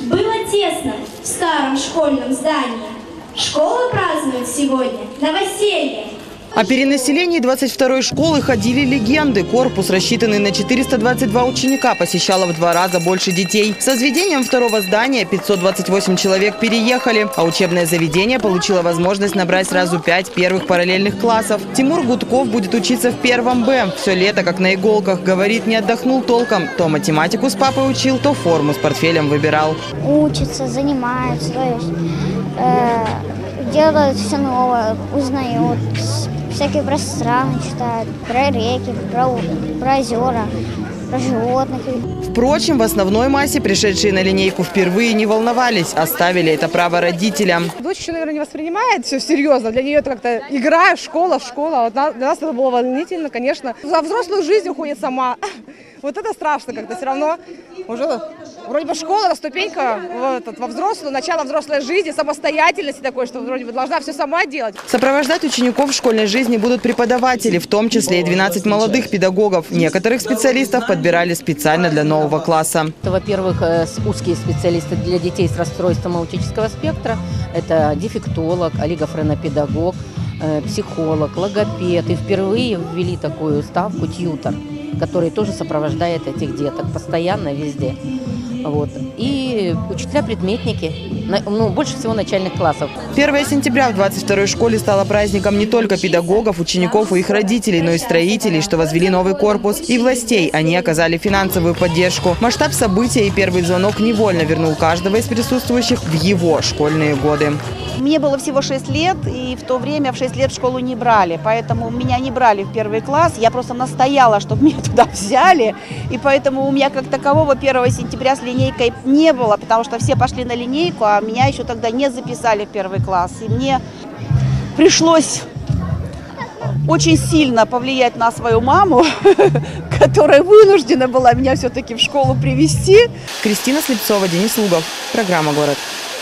Было тесно в старом школьном здании. Школа празднует сегодня новоселье. О перенаселении 22-й школы ходили легенды. Корпус, рассчитанный на 422 ученика, посещало в 2 раза больше детей. С возведением второго здания 528 человек переехали, а учебное заведение получило возможность набрать сразу 5 первых параллельных классов. Тимур Гудков будет учиться в 1 Б. Все лето как на иголках. Говорит, не отдохнул толком. То математику с папой учил, то форму с портфелем выбирал. Учится, занимается, то есть делает все новое, узнает. Всякие про страны читают, про реки, про озера, про животных. Впрочем, в основной массе пришедшие на линейку впервые не волновались, оставили это право родителям. Дочь еще, наверное, не воспринимает все серьезно. Для нее это как-то игра, школа. Вот для нас это было волнительно, конечно. За взрослую жизнь уходит сама. Вот это страшно как-то. Все равно уже вроде бы школа, ступенька во взрослую, начало взрослой жизни, самостоятельности такой, что вроде бы должна все сама делать. Сопровождать учеников в школьной жизни будут преподаватели, в том числе и 12 молодых педагогов. Некоторых специалистов подбирали специально для нового класса. Это, во-первых, узкие специалисты для детей с расстройством аутического спектра. Это дефектолог, олигофренопедагог, психолог, логопед. И впервые ввели такую ставку тьютор, который тоже сопровождает этих деток постоянно везде. Вот. И учителя-предметники, больше всего начальных классов. 1 сентября в 22-й школе стало праздником не только педагогов, учеников и их родителей, но и строителей, что возвели новый корпус, и властей. Они оказали финансовую поддержку. Масштаб события и первый звонок невольно вернул каждого из присутствующих в его школьные годы. Мне было всего 6 лет, и в то время в 6 лет в школу не брали, поэтому меня не брали в 1 класс. Я просто настояла, чтобы меня туда взяли, и поэтому у меня как такового 1 сентября с линейкой не было, потому что все пошли на линейку, а меня еще тогда не записали в 1 класс. И мне пришлось очень сильно повлиять на свою маму, которая вынуждена была меня все-таки в школу привезти. Кристина Слепцова, Денис Лугов. Программа «Город».